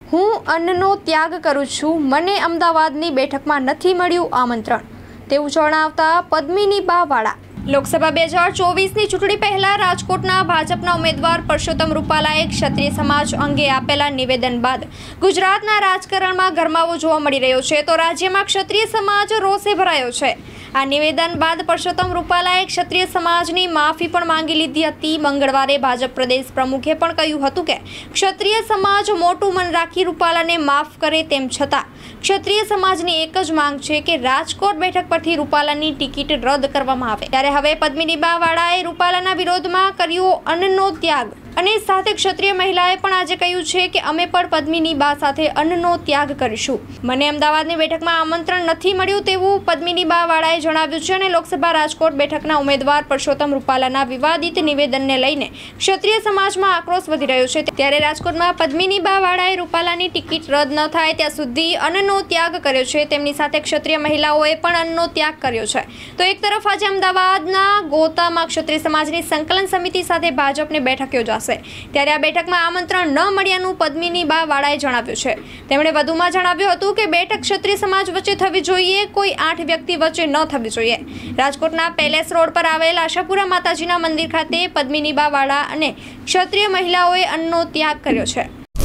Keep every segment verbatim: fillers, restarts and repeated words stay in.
હું અન્નનો ત્યાગ કરું છું, મને અમદાવાદની બેઠકમાં નથી મળ્યું આમંત્રણ, તેવું જણાવતા પદ્મિનીબા વાળા. લોકસભા બે હજાર ચોવીસની ચૂંટણી પહેલા રાજકોટના ભાજપના ઉમેદવાર પરસોત્તમ રૂપાલાએ ક્ષત્રિય સમાજ અંગે આપેલા નિવેદન બાદ ગુજરાતના રાજકારણમાં ગરમાવો જોવા મળી રહ્યો છે, તો રાજ્યમાં ક્ષત્રિય સમાજ રોષે ભરાયો છે. આ નિવેદન બાદ પરસોત્તમ રૂપાલાએ ક્ષત્રિય સમાજની માફી પણ માંગી લીધી હતી. મંગળવારે ભાજપ પ્રદેશ પ્રમુખે પણ કહ્યું હતું કે ક્ષત્રિય સમાજ મોટું મન રાખી રૂપાલાને માફ કરે, તેમ છતાં ક્ષત્રિય સમાજની એક જ માંગ છે કે રાજકોટ બેઠક પરથી રૂપાલાની ટિકિટ રદ કરવામાં આવે. ત્યારે હવે પદ્મિનીબા વાળાએ રૂપાલાના વિરોધમાં કર્યો અન્નનો ત્યાગ અને સાથે ક્ષત્રિય મહિલાએ પણ આજે કહ્યું છે કે અમે પણ પદ્મિનીબા સાથે અન્નનો ત્યાગ કરીશું. મને અમદાવાદની બેઠકમાં આમંત્રણ નથી મળ્યું તેવું પદ્મિનીબા વાળાએ જણાવ્યું છે અને લોકસભા રાજકોટ બેઠકના ઉમેદવાર પરસોત્તમ રૂપાલાના વિવાદિત નિવેદનને લઈને ક્ષત્રિય સમાજમાં આક્રોશ વધી રહ્યો છે. ત્યારે રાજકોટમાં પદ્મિનીબા વાળાએ રૂપાલાની ટિકિટ રદ ન થાય ત્યાં સુધી અન્નનો ત્યાગ કર્યો છે. તેમની સાથે ક્ષત્રિય મહિલાઓએ પણ અન્નનો ત્યાગ કર્યો છે. તો એક તરફ આજે અમદાવાદના ગોતામાં ક્ષત્રિય સમાજની સંકલન સમિતિ સાથે ભાજપની બેઠક યોજાશે, ત્યારે આ બેઠકમાં આમંત્રણ ન મળ્યાનું પદ્મિનીબા વાળાએ જણાવ્યું છે. તેમણે વધુમાં જણાવ્યું હતું કે બેઠક ક્ષત્રિય સમાજ વચ્ચે થવી જોઈએ, કોઈ આઠ વ્યક્તિ વચ્ચે ન થવી જોઈએ. રાજકોટના પેલેસ રોડ પર આવેલ આશાપુરા માતાજીના મંદિર ખાતે પદ્મિનીબા વાળા અને ક્ષત્રિય મહિલાઓએ અન્નનો ત્યાગ કર્યો છે.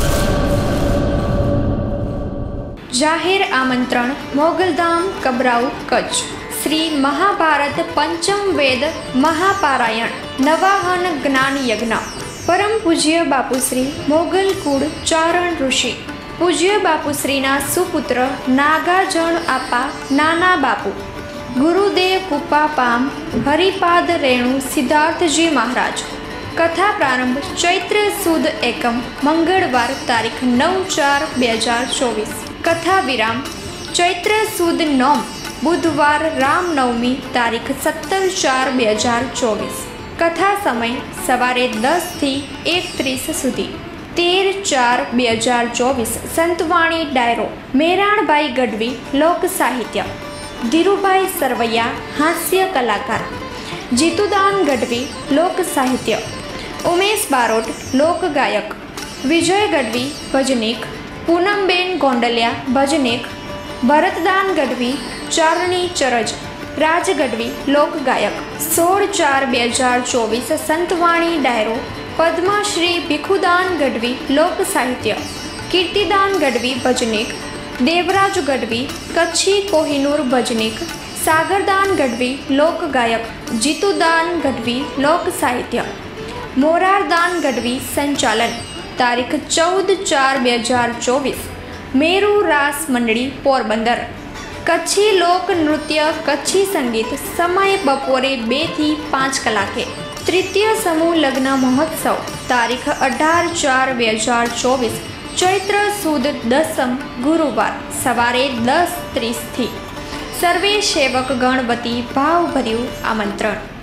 જાહેર આમંત્રણ મોગલધામ કબરાઉ કચ્છ. શ્રી મહાભારત પંચમ વેદ મહાપારાયણ નવાહન જ્ઞાન યજ્ઞ. પરમ પૂજ્ય બાપુશ્રી મોગલ કુળ ચારણ ઋષિ પૂજ્ય બાપુશ્રીના સુપુત્ર નાગાજણ આપા નાના બાપુ ગુરુદેવ કૃપા પામ હરિપાદ રેણુ સિદ્ધાર્થજી મહારાજ. કથા પ્રારંભ ચૈત્ર સુદ એકમ મંગળવાર તારીખ નવ ચાર બે હજાર ચોવીસ. કથા વિરામ ચૈત્ર સુદ નોમ બુધવાર રામનવમી તારીખ સત્તર ચાર બે હજાર ચોવીસ. કથા સમય સવારે દસથી એકત્રીસ સુધી. તેર ચાર બે હજાર ચોવીસ. સંતવાણી ડાયરો મેરાણભાઈ ગઢવી લોક સાહિત્ય, ધીરુભાઈ સરવૈયા હાસ્ય કલાકાર, જીતુદાન ગઢવી લોક સાહિત્ય, ઉમેશ બારોટ લોક ગાયક, વિજય ગઢવી ભજનીક, પૂનમબેન ગોંડલિયા ભજનીક, ભરતદાન ગઢવી ચારણી ચરજ, રાજ ગઢવી લોક ગાયક. સોળ ચાર બે હજાર ચોવીસ. સંતવાણી ડાયરો પદ્મશ્રી ભીખુદાન ગઢવી લોક સાહિત્ય, કીર્તિદાન ગઢવી ભજનીક, દેવરાજ ગઢવી કચ્છી કોહિનૂર ભજનીક, સાગરદાન ગઢવી લોક ગાયક, જીતુદાન ગઢવી લોક સાહિત્ય, મોરારદાન ગઢવી સંચાલન. તારીખ ચૌદ ચાર બે હજાર ચોવીસ. મેરુ રાસ મંડળી પોરબંદર. કચ્છી લોક નૃત્ય કચ્છી સંગીત. સમય બપોરે બે થી પાંચ કલાકે. તૃતીય સમૂહ લગ્ન મહોત્સવ તારીખ અઢાર ચાર બે હજાર ચોવીસ. ચૈત્ર સુદ દસમ ગુરુવાર સવારે દસ ત્રીસથી. સર્વે સેવક ગણ વતી ભાવભર્યું આમંત્રણ.